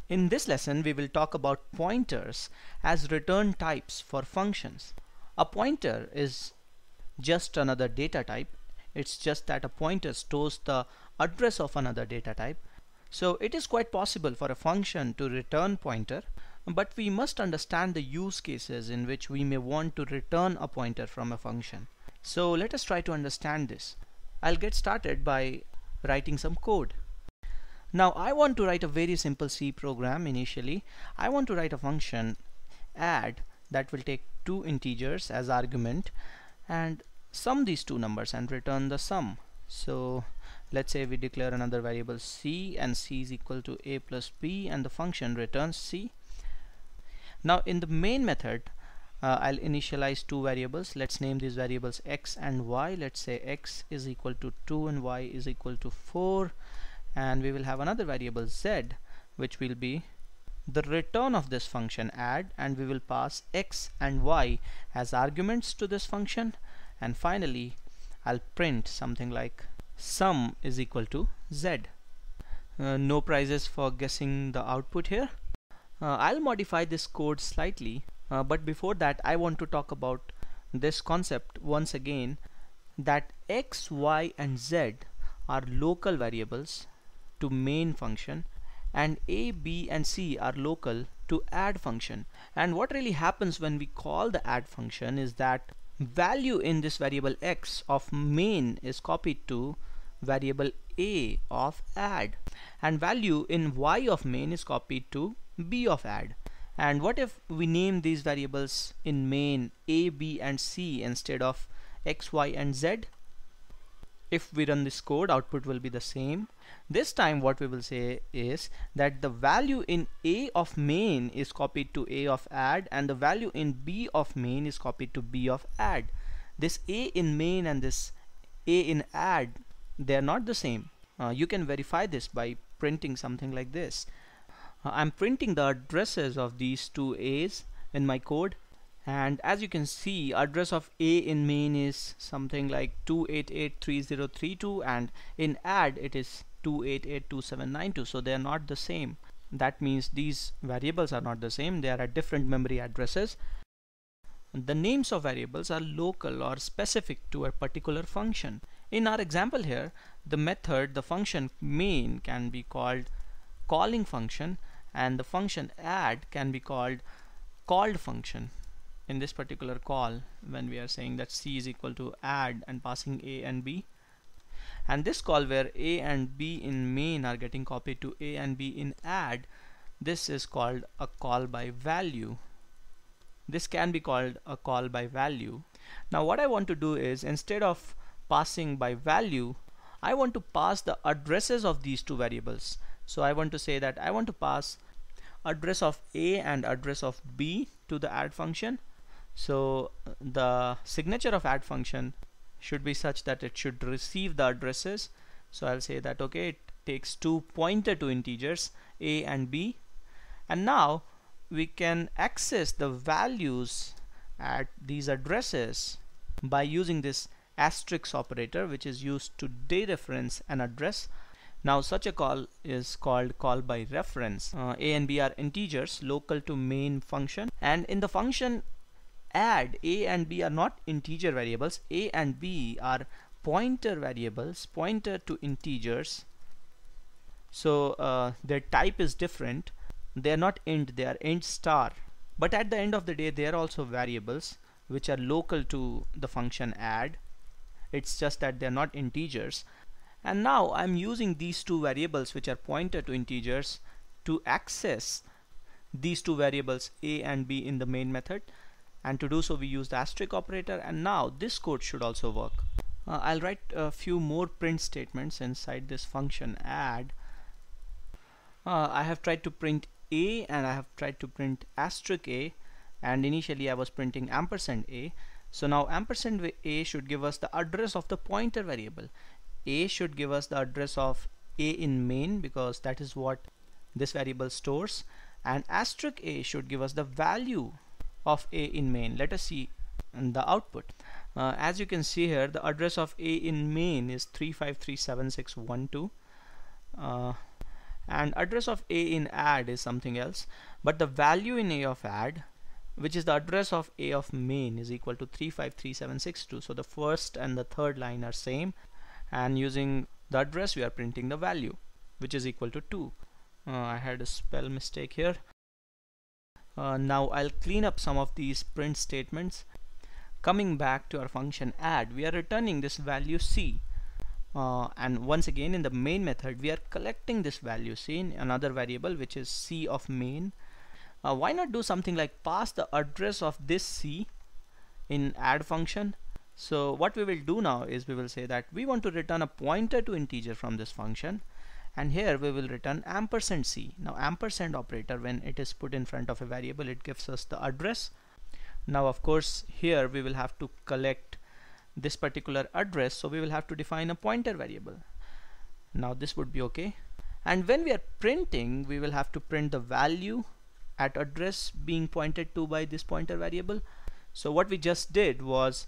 In this lesson, we will talk about pointers as return types for functions. A pointer is just another data type. It's just that a pointer stores the address of another data type. So it is quite possible for a function to return pointer, but we must understand the use cases in which we may want to return a pointer from a function. So let us try to understand this. I'll get started by writing some code. Now I want to write a very simple C program initially. I want to write a function add that will take two integers as argument and sum these two numbers and return the sum. So let's say we declare another variable C, and C is equal to a plus b, and the function returns C. Now in the main method, I'll initialize two variables. Let's name these variables x and y. Let's say x is equal to 2 and y is equal to 4, and we will have another variable z, which will be the return of this function add, and we will pass x and y as arguments to this function. And finally I'll print something like sum is equal to z. No prizes for guessing the output here. I'll modify this code slightly, but before that I want to talk about this concept once again, that x, y and z are local variables to main function, and a, b and c are local to add function. And what really happens when we call the add function is that value in this variable x of main is copied to variable a of add, and value in y of main is copied to b of add. And what if we name these variables in main a, b and c instead of x, y and z? If we run this code, output will be the same. This time what we will say is that the value in a of main is copied to a of add, and the value in b of main is copied to b of add. This a in main and this a in add, they are not the same. You can verify this by printing something like this. I'm printing the addresses of these two a's in my code, and as you can see, address of a in main is something like 2883032, and in add it is 2882792. so they are not the same. That means these variables are not the same, they are at different memory addresses. The names of variables are local or specific to a particular function. In our example here, the method, the function main, can be called calling function, and the function add can be called called function. In this particular call, when we are saying that c is equal to add and passing a and b, and this call where a and b in main are getting copied to a and b in add, this is called a call by value. This can be called a call by value. Now what I want to do is, instead of passing by value, I want to pass the addresses of these two variables. So I want to say that I want to pass address of a and address of b to the add function. So the signature of add function should be such that it should receive the addresses. So I'll say that okay, it takes two pointer to integers a and b, and now we can access the values at these addresses by using this asterisk operator, which is used to dereference an address. Now such a call is called call by reference. A and b are integers local to main function, and in the function add, a and b are not integer variables. A and b are pointer variables, pointer to integers. So their type is different. They are not int, they are int star. But at the end of the day, they are also variables which are local to the function add. It's just that they are not integers. And now I'm using these two variables, which are pointer to integers, to access these two variables a and b in the main method. And to do so, we use the asterisk operator, and now this code should also work. I'll write a few more print statements inside this function add. I have tried to print a, and I have tried to print asterisk a, and initially I was printing ampersand a. So now ampersand a should give us the address of the pointer variable. A should give us the address of a in main, because that is what this variable stores, and asterisk a should give us the value of a in main. Let us see the output. As you can see here, the address of a in main is 3537612, and address of A in add is something else, but the value in A of add, which is the address of A of main, is equal to 353762. So the first and the third line are same, and using the address we are printing the value, which is equal to 2. I had a spell mistake here. Now I'll clean up some of these print statements. Coming back to our function add, we are returning this value C. And once again in the main method we are collecting this value C in another variable, which is C of main. Why not do something like pass the address of this C in add function? So what we will do now is we will say that we want to return a pointer to integer from this function, and here we will return ampersand C. Now ampersand operator, when it is put in front of a variable, it gives us the address. Now of course here we will have to collect this particular address, so we will have to define a pointer variable. Now this would be okay, and when we are printing we will have to print the value at address being pointed to by this pointer variable. So what we just did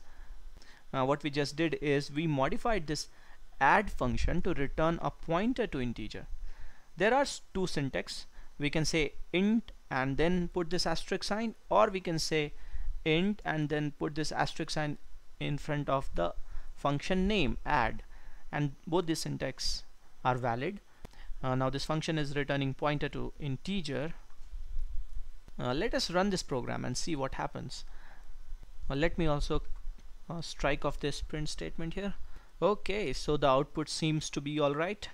is we modified this add function to return a pointer to integer. There are two syntax. We can say int and then put this asterisk sign, or we can say int and then put this asterisk sign in front of the function name add, and both these syntax are valid. Now this function is returning pointer to integer. Let us run this program and see what happens. Let me also strike off this print statement here. Okay, so the output seems to be alright.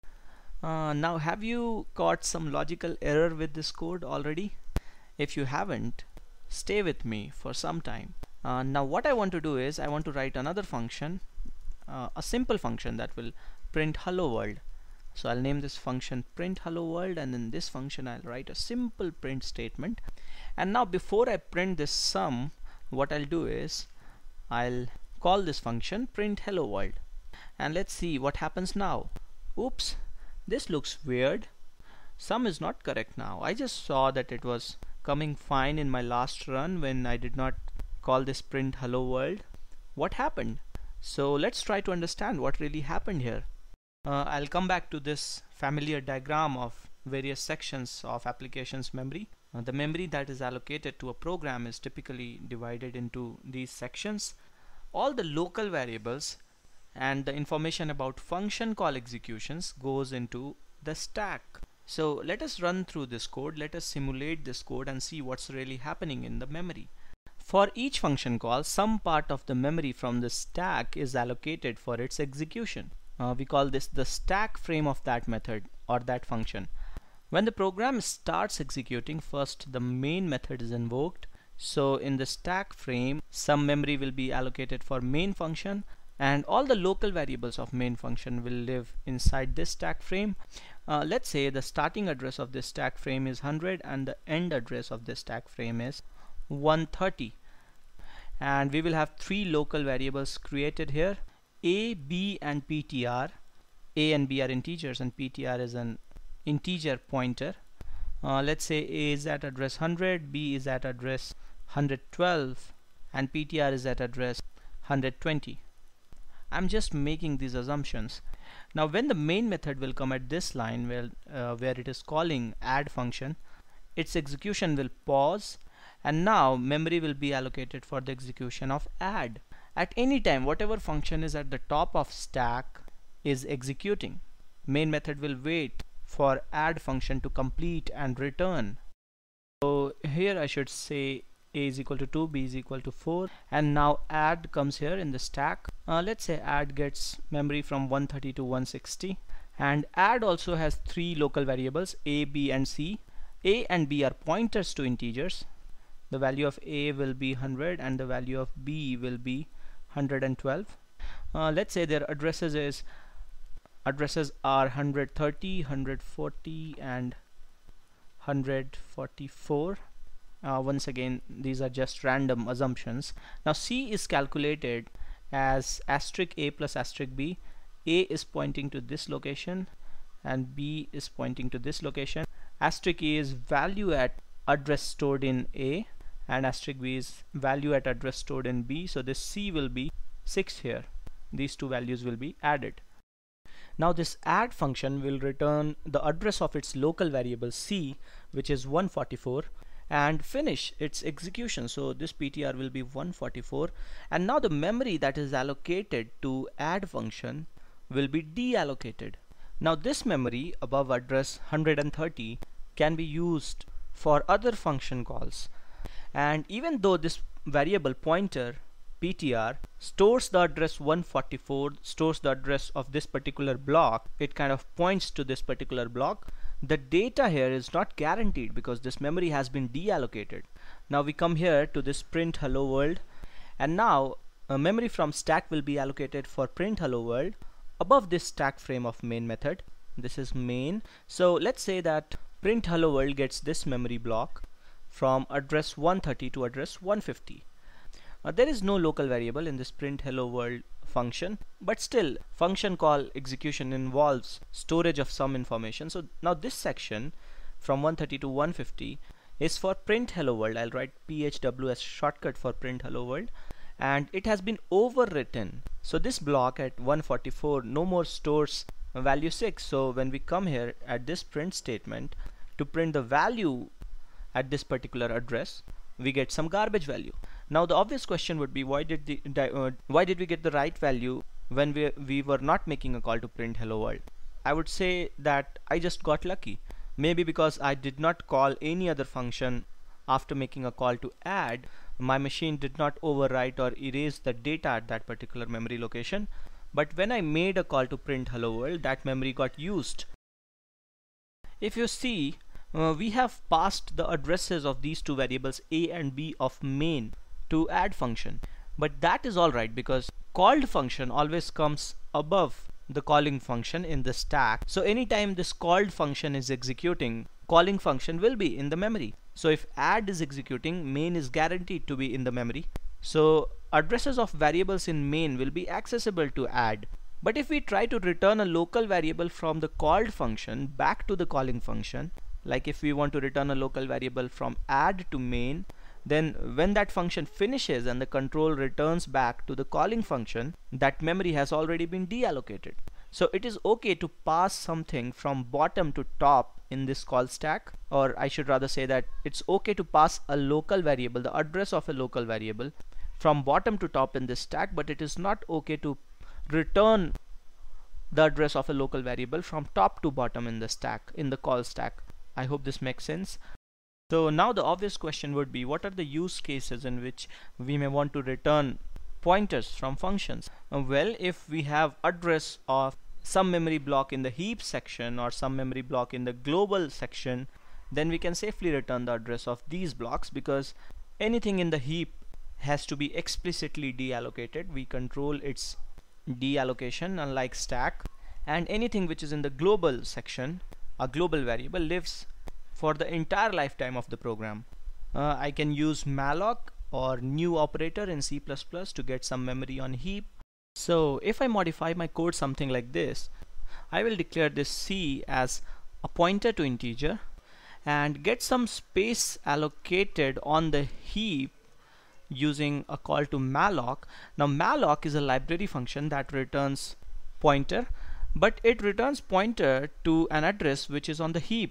Now have you caught some logical error with this code already? If you haven't, stay with me for some time. Now what I want to do is I want to write another function, a simple function that will print hello world. So I'll name this function print hello world, and in this function I'll write a simple print statement. And now before I print this sum, what I'll do is I'll call this function print hello world, and let's see what happens now. Oops, this looks weird. Sum is not correct now. I just saw that it was coming fine in my last run when I did not call this print hello world. What happened? So let's try to understand what really happened here. I'll come back to this familiar diagram of various sections of applications memory. The memory that is allocated to a program is typically divided into these sections. All the local variables and the information about function call executions goes into the stack. So let us run through this code. Let us simulate this code and see what's really happening in the memory. For each function call, some part of the memory from the stack is allocated for its execution. We call this the stack frame of that method or that function. When the program starts executing, first the main method is invoked. So in the stack frame, some memory will be allocated for main function, and all the local variables of main function will live inside this stack frame. Let's say the starting address of this stack frame is 100 and the end address of this stack frame is 130, and we will have three local variables created here: a, b and ptr. A and b are integers and ptr is an integer pointer. Let's say a is at address 100, b is at address 112, and ptr is at address 120. I'm just making these assumptions. Now when the main method will come at this line where it is calling add function, its execution will pause, and now memory will be allocated for the execution of add. At any time, whatever function is at the top of stack is executing. Main method will wait for add function to complete and return. So here I should say a is equal to 2, b is equal to 4, and now add comes here in the stack. Let's say add gets memory from 130 to 160, and add also has three local variables, a, b and c. A and b are pointers to integers. The value of a will be 100 and the value of b will be 112. Let's say their addresses are 130, 140 and 144. Once again, these are just random assumptions. Now c is calculated as asterisk a plus asterisk b. A is pointing to this location and b is pointing to this location. Asterisk a is value at address stored in a, and asterisk b is value at address stored in b. So this c will be 6 here. These two values will be added. Now this add function will return the address of its local variable c, which is 144, and finish its execution. So this PTR will be 144, and now the memory that is allocated to add function will be deallocated. Now this memory above address 130 can be used for other function calls, and even though this variable pointer PTR stores the address 144, stores the address of this particular block, it kind of points to this particular block, the data here is not guaranteed because this memory has been deallocated. Now we come here to this print hello world, and now a memory from stack will be allocated for print hello world above this stack frame of main method. This is main. So let's say that print hello world gets this memory block from address 130 to address 150. There is no local variable in this print hello world function, but still function call execution involves storage of some information. So now this section from 130 to 150 is for print hello world. I'll write phw as shortcut for print hello world, and it has been overwritten. So this block at 144 no more stores value 6. So when we come here at this print statement to print the value at this particular address, we get some garbage value. Now the obvious question would be, why did we get the right value when we were not making a call to print hello world? I would say that I just got lucky. Maybe because I did not call any other function after making a call to add, my machine did not overwrite or erase the data at that particular memory location. But when I made a call to print hello world, that memory got used. If you see, we have passed the addresses of these two variables a and b of main to add function, but that is alright because called function always comes above the calling function in the stack. So anytime this called function is executing, calling function will be in the memory. So if add is executing, main is guaranteed to be in the memory. So addresses of variables in main will be accessible to add. But if we try to return a local variable from the called function back to the calling function, like if we want to return a local variable from add to main, then when that function finishes and the control returns back to the calling function, that memory has already been deallocated. So it is okay to pass something from bottom to top in this call stack, or I should rather say that it's okay to pass a local variable, the address of a local variable, from bottom to top in this stack, but it is not okay to return the address of a local variable from top to bottom in the stack, in the call stack. I hope this makes sense. So now the obvious question would be, what are the use cases in which we may want to return pointers from functions? Well, if we have address of some memory block in the heap section or some memory block in the global section, then we can safely return the address of these blocks, because anything in the heap has to be explicitly deallocated. We control its deallocation, unlike stack, and anything which is in the global section, a global variable, lives for the entire lifetime of the program. I can use malloc or new operator in C++ to get some memory on heap. So if I modify my code something like this, I will declare this C as a pointer to integer and get some space allocated on the heap using a call to malloc. Now malloc is a library function that returns pointer, but it returns pointer to an address which is on the heap.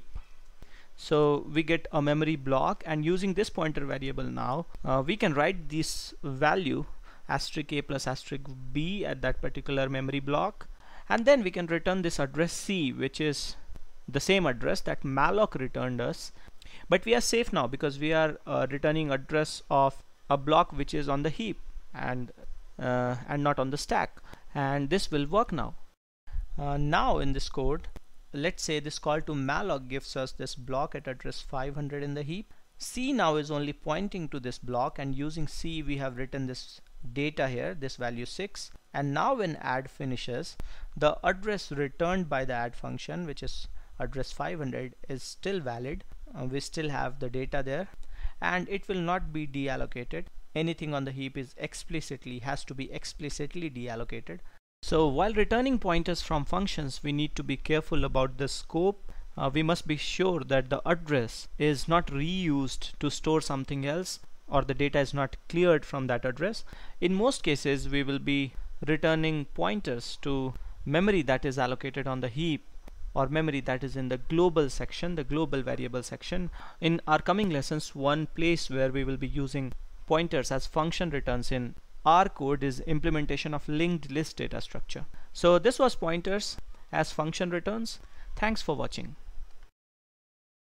So we get a memory block, and using this pointer variable now we can write this value asterisk a plus asterisk b at that particular memory block, and then we can return this address C, which is the same address that malloc returned us. But we are safe now because we are returning address of a block which is on the heap and not on the stack, and this will work now. Now in this code, let's say this call to malloc gives us this block at address 500 in the heap. C now is only pointing to this block, and using C we have written this data here, this value 6, and now when add finishes, the address returned by the add function, which is address 500, is still valid. We still have the data there, and it will not be deallocated. Anything on the heap is has to be explicitly deallocated. So while returning pointers from functions, we need to be careful about the scope. We must be sure that the address is not reused to store something else, or the data is not cleared from that address. In most cases we will be returning pointers to memory that is allocated on the heap, or memory that is in the global section, the global variable section. In our coming lessons, one place where we will be using pointers as function returns in our code is implementation of linked list data structure. So this was pointers as function returns. Thanks for watching.